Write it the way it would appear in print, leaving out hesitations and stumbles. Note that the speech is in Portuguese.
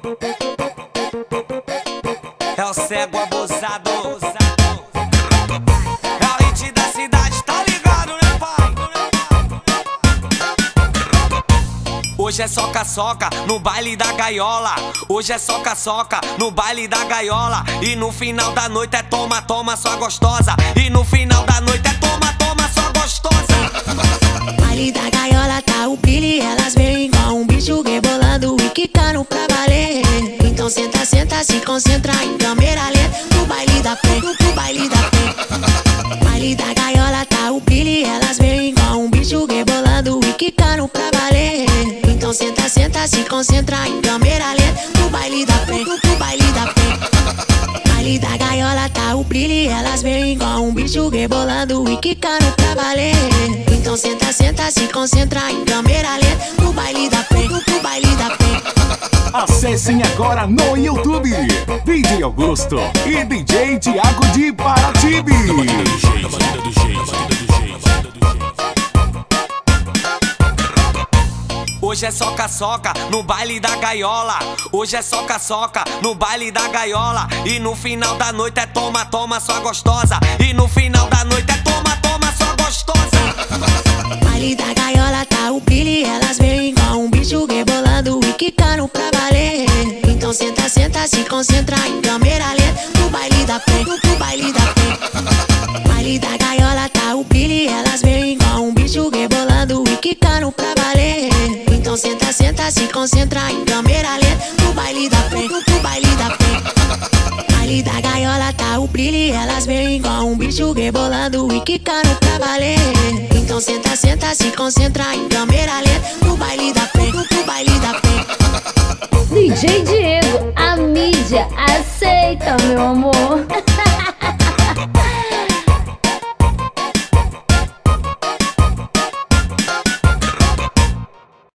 É o cego abusado. É o hit da cidade, tá ligado, né, pai? Hoje é soca-soca no baile da gaiola. Hoje é soca-soca no baile da gaiola. E no final da noite é toma, toma, sua gostosa. E no final da noite é toma, toma, sua gostosa. Baile da gaiola tá o brilho, elas vêm igual um bicho rebolando e quicando pra valer. Então senta, senta, se concentra em câmera lenta. No baile da fé, no baile da fé. Baile da gaiola tá o brilho, elas vêm igual um bicho rebolando e quicando pra valer. Então senta, senta, se concentra em câmera lenta. No baile da fé, no baile da fé. Baile da gaiola tá o brilho, elas vêm igual um bicho rebolando e quicando pra valer. Então senta, senta, se concentra em câmera lenta. No baile da fé, no baile da fé. Acessem agora no YouTube DJ Augusto e DJ Thiago de Paratibe. Hoje é soca-soca no baile da gaiola. Hoje é soca-soca no baile da gaiola. E no final da noite é toma, toma, sua gostosa. E no final da noite é toma, toma, sua gostosa. Baile da gaiola tá o brilho, elas vêm igual um bicho rebolando e quicando pra valer. Então senta, senta, se concentra em câmera lenta. No baile da fé, no baile da fé. Baile da gaiola tá o brilho, elas vêm igual um bicho rebolando e quicando pra valer. Então senta, senta, se concentra em câmera lenta. No baile da fé, no baile da fé. Baile da gaiola tá o brilho, elas vêm igual um bicho rebolando e quicando pra valer. Então senta, senta, se concentra em câmera lenta. No baile da fé, no baile da fé. DJ Diego, a mídia aceita, meu amor.